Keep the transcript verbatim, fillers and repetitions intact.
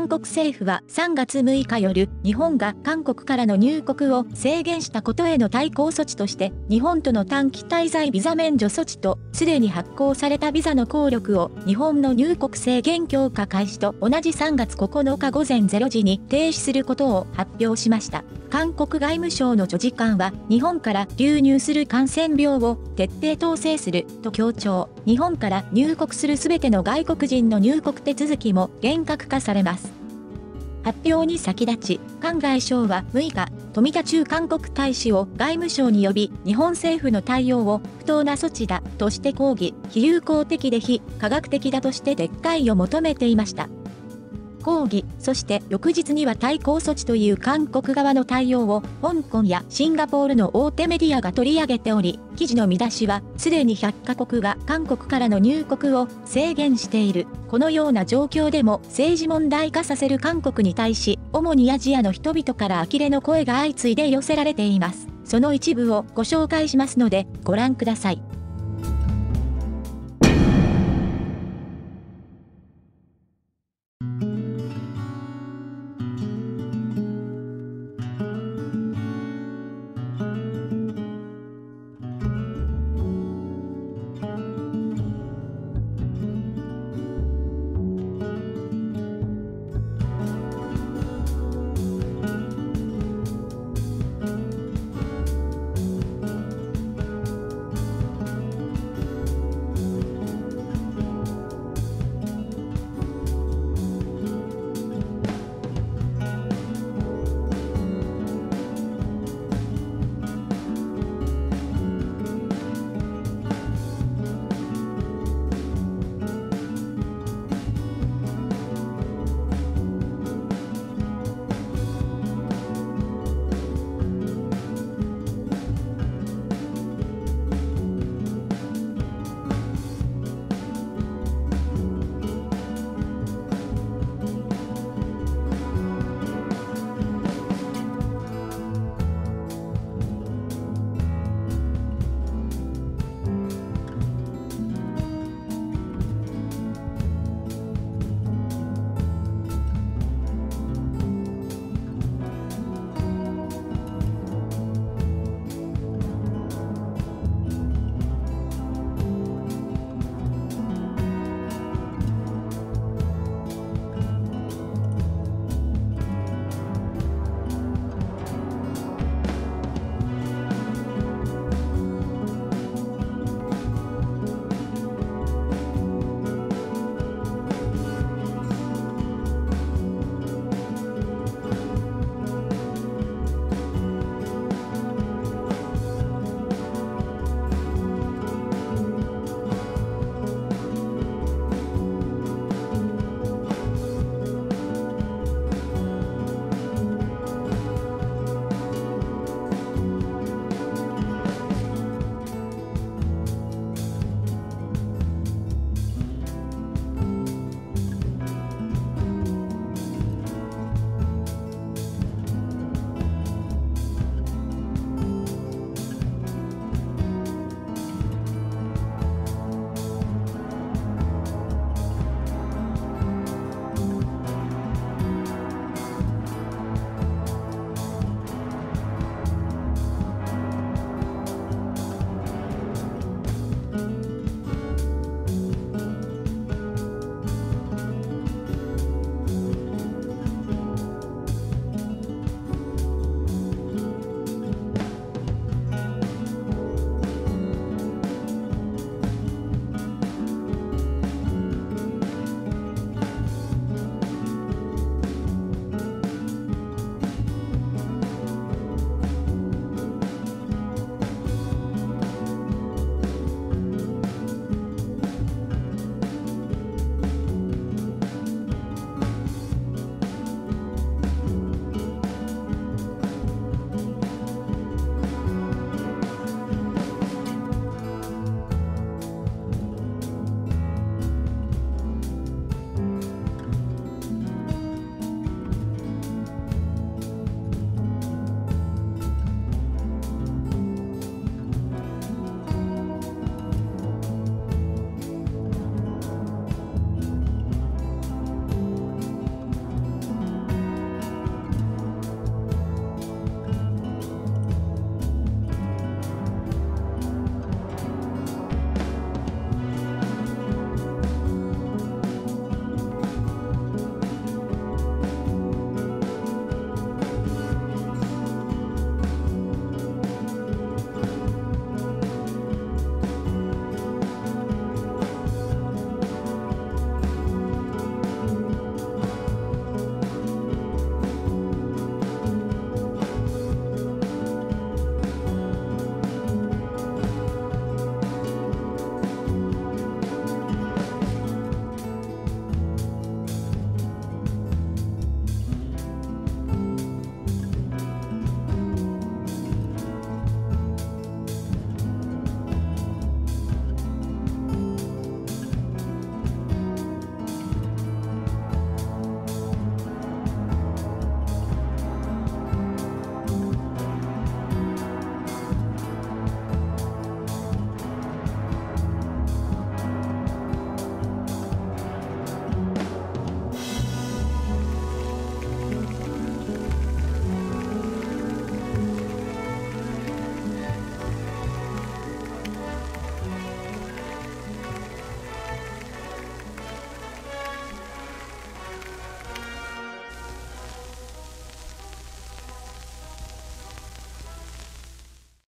国政府はさんがつむいか夜、日本が韓国からの入国を制限したことへの対抗措置として、日本との短期滞在ビザ免除措置と、すでに発行されたビザの効力を日本の入国制限強化開始と同じさんがつここのかごぜんれいじに停止することを発表しました。韓国外務省の女次官は、日本から流入する感染病を徹底統制すると強調。日本から入国するすべての外国人の入国手続きも厳格化されます。発表に先立ち、韓外相はむいか、富田駐韓国大使を外務省に呼び、日本政府の対応を不当な措置だとして抗議、非友好的で非科学的だとして撤回を求めていました。抗議、そして翌日には対抗措置という韓国側の対応を香港やシンガポールの大手メディアが取り上げており、記事の見出しはすでにひゃっかこくが韓国からの入国を制限している。このような状況でも政治問題化させる韓国に対し、主にアジアの人々から呆れの声が相次いで寄せられています。その一部をご紹介しますのでご覧ください。